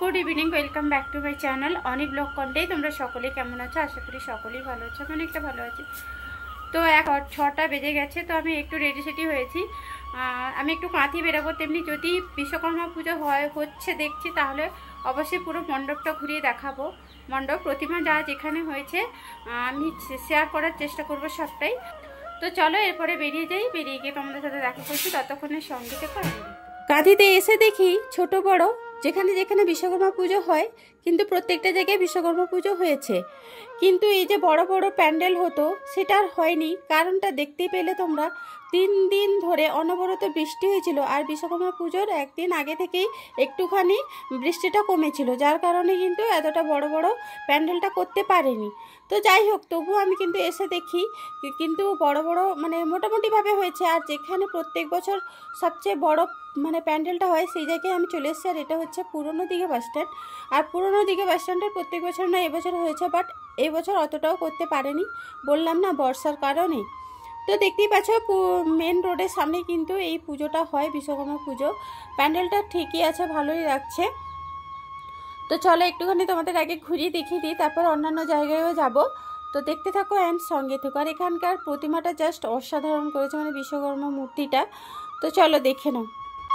Good evening welcome back to my channel अनी blog कन्टे तुम्हारा सकले केमन आछो आशा करी सकलेई भालो आछो आमि अनेकटा भालो आछि। तो एक 6टा बेजे गेছে तो आमि एकटु रेडी सेटी हयेछि आमि एकटु काঁথি बेराबो तेमনি যদি विश्वकर्मा पुजो হচ্ছে দেখছি তাহলে অবশ্যই পুরো মণ্ডপটা ঘুরিয়ে দেখাবো। মণ্ডপ প্রতিমা যা যেখানে হয়েছে আমি শেয়ার করার চেষ্টা করব সবটাই। তো চলো এরপরে বেরিয়ে যাই, বেরিয়ে গিয়ে তোমাদের সাথে দেখা করছি, ততক্ষণে সঙ্গে থেকো। কাঁথিতে এসে দেখি ছোট বড় যেখানে যেখানে বিশ্বকর্মা পুজো হয় কিন্তু প্রত্যেকটা জায়গায় বিশ্বকর্মা পুজো হয়েছে, কিন্তু এই যে বড় বড় প্যান্ডেল হতো সেটা আর হয়নি। কারণটা দেখতেই পেলে তোমরা, 3 দিন ধরে অনবরত বৃষ্টি হয়েছিল আর বিশ্বকর্মা পুজোর একদিন আগে থেকেই একটুখানি বৃষ্টিটা কমেছিল, যার কারণে কিন্তু এতটা বড় বড় প্যান্ডেলটা করতে পারেনি। তো যাই হোক, তবুও আমি কিন্তু এসে দেখি কিন্তু বড় বড় মানে মোটামুটিভাবে হয়েছে। আর যেখানে প্রত্যেক বছর সবচেয়ে বড় মানে প্যান্ডেলটা হয় সেই জায়গায় আমি চলে এসেছি। আর এটা হচ্ছে পুরনো দিঘা বাস স্ট্যান্ড। আর পুরনো দিঘা বাস স্ট্যান্ডের প্রত্যেক বছর না এবছর হয়েছে, বাট এই বছর অতটাও করতে পারেনি, বললাম না বর্ষার কারণে। তো দেখতেই পাচ্ছ মেন রোডের সামনে কিন্তু এই পুজোটা হয়, বিশ্বকর্মা পুজো। প্যান্ডেলটা ঠিকই আছে, ভালোই লাগছে। তো চলো একটুখানি তোমাদের আগে ঘুরিয়ে দেখিয়ে দিই, তারপর অন্যান্য জায়গায়ও যাব। তো দেখতে থাকো অ্যান্ড সঙ্গে থাকো। আর এখানকার প্রতিমাটা জাস্ট অসাধারণ করেছে, মানে বিশ্বকর্মা মূর্তিটা। তো চলো দেখে নাও।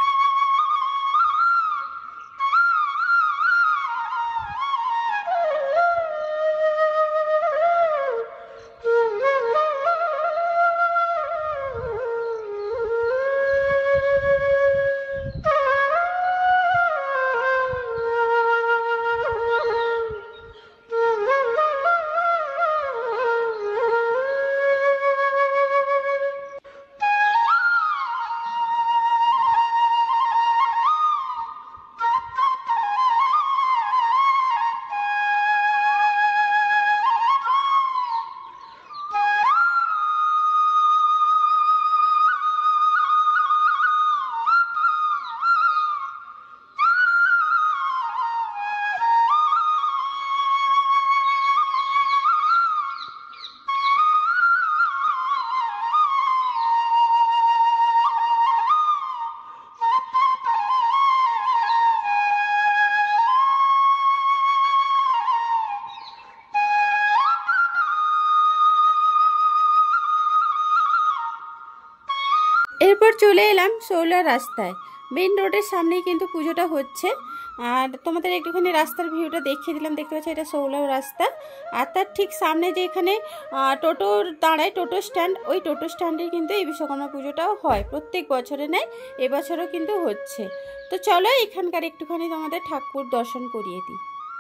এরপর চলে এলাম শৌলা রাস্তায়। মেন রোডের সামনেই কিন্তু পুজোটা হচ্ছে। আর তোমাদের একটুখানি রাস্তার ভিউটা দেখিয়ে দিলাম, দেখতে পাচ্ছ এটা শৌলা রাস্তা। আর তার ঠিক সামনে যে এখানে টোটো দাঁড়ায়, টোটো স্ট্যান্ড, ওই টোটো স্ট্যান্ডে কিন্তু এই বিশ্বকর্মা পুজোটাও হয়, প্রত্যেক বছরে নেয়, এবছরও কিন্তু হচ্ছে। তো চলো এখানকার একটুখানি তোমাদের ঠাকুর দর্শন করিয়ে দিই।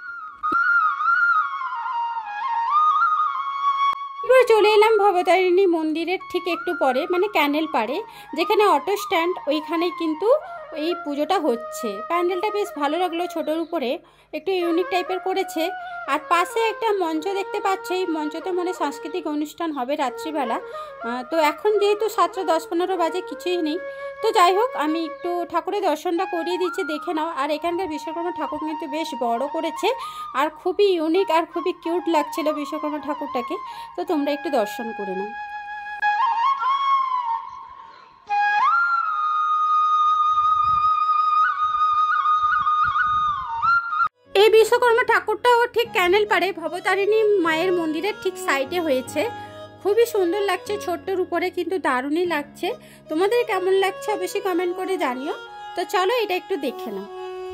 চলে এলাম ভবতারিণী মন্দিরের ঠিক একটু পরে, মানে ক্যানেল পাড়ে, যেখানে অটো স্ট্যান্ড, ওইখানেই কিন্তু এই পুজোটা হচ্ছে। প্যান্ডেলটা বেশ ভালো লাগলো, ছোটোর উপরে একটু ইউনিক টাইপের করেছে। আর পাশে একটা মঞ্চ দেখতে পাচ্ছি, এই মঞ্চতে মনে সাংস্কৃতিক অনুষ্ঠান হবে রাত্রিবেলা। তো এখন যেহেতু 7টা 10-15 বাজে, কিছুই নেই। তো যাই হোক, আমি একটু ঠাকুরের দর্শনটা করিয়ে দিচ্ছি, দেখে নাও। আর এখানকার বিশ্বকর্মা ঠাকুর কিন্তু বেশ বড় করেছে আর খুবই ইউনিক আর খুবই কিউট লাগছিল বিশ্বকর্মা ঠাকুরটাকে। তো তোমরা একটু দর্শন করে নাও। এই বিশ্বকর্মা ঠাকুরটাও ঠিক ক্যানেল পাড়ে ভবতারিণী মায়ের মন্দিরের ঠিক সাইডে হয়েছে। খুবই সুন্দর লাগছে, ছোট্টর উপরে কিন্তু দারুণই লাগছে। তোমাদের কেমন লাগছে অবশ্যই কমেন্ট করে জানিও। তো চলো এটা একটু দেখে নাও।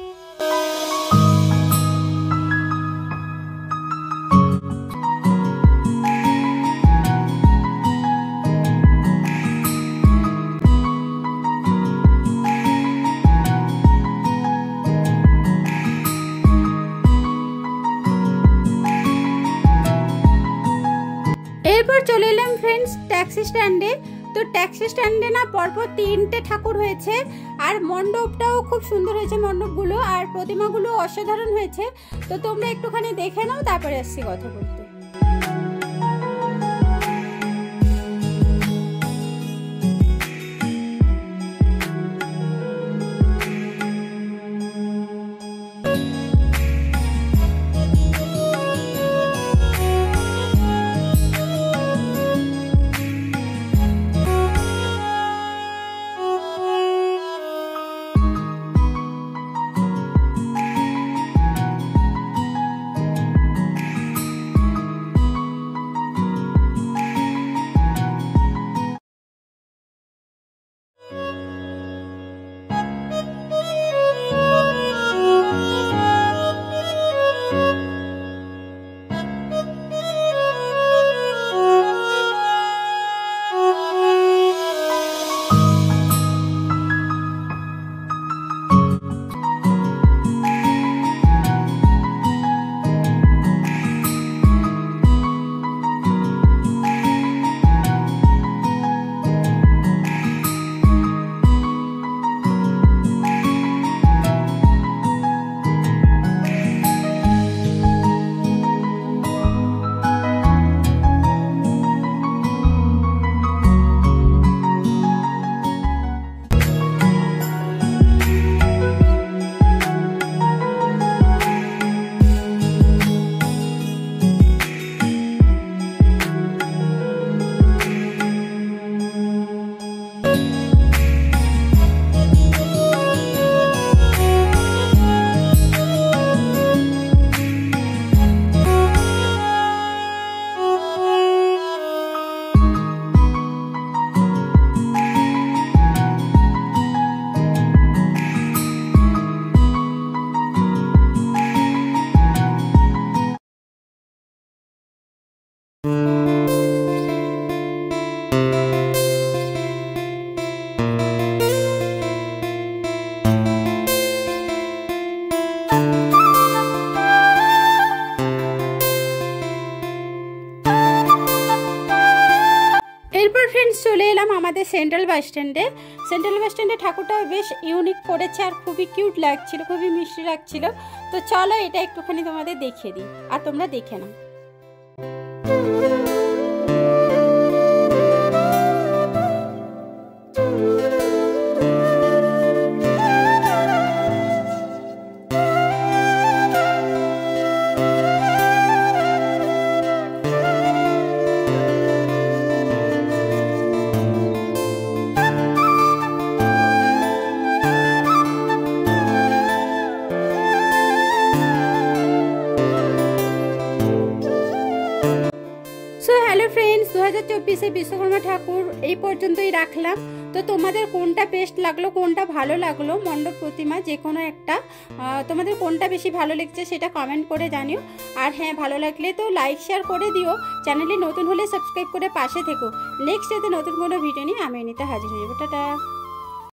এরপর চলে এলাম ফ্রেন্ডস ট্যাক্সি স্ট্যান্ডে। তো ট্যাক্সি স্ট্যান্ডে না পরপর 3টে ঠাকুর হয়েছে, আর মণ্ডপটাও খুব সুন্দর হয়েছে, মণ্ডপগুলো আর প্রতিমাগুলো অসাধারণ হয়েছে। তো তোমরা একটুখানি দেখে নাও, তারপরে আসছি কথা বলতে। চলে এলাম আমাদের সেন্ট্রাল বাস স্ট্যান্ডে। সেন্ট্রাল বাস স্ট্যান্ডে ঠাকুরটা বেশ ইউনিক করেছে আর খুবই কিউট লাগছিল, খুবই মিষ্টি লাগছিল। তো চলো এটা একটুখানি তোমাদের দেখিয়ে দিই আর তোমরা দেখে নাও। হ্যালো ফ্রেন্ডস, 2024-এ বিশ্বকর্মা ঠাকুর এই পর্যন্তই রাখলাম। তো তোমাদের কোনটা বেস্ট লাগলো, কোনটা ভালো লাগলো, মণ্ডপ প্রতিমা যে কোনো একটা, তোমাদের কোনটা বেশি ভালো লেগেছে সেটা কমেন্ট করে জানিও। আর হ্যাঁ, ভালো লাগলে তো লাইক শেয়ার করে দিও। চ্যানেলে নতুন হলে সাবস্ক্রাইব করে পাশে থেকো। নেক্সট ডেতে নতুন কোনো ভিডিও নিয়ে আমি এমনিতে হাজির হয়ে যাবো। টাটা।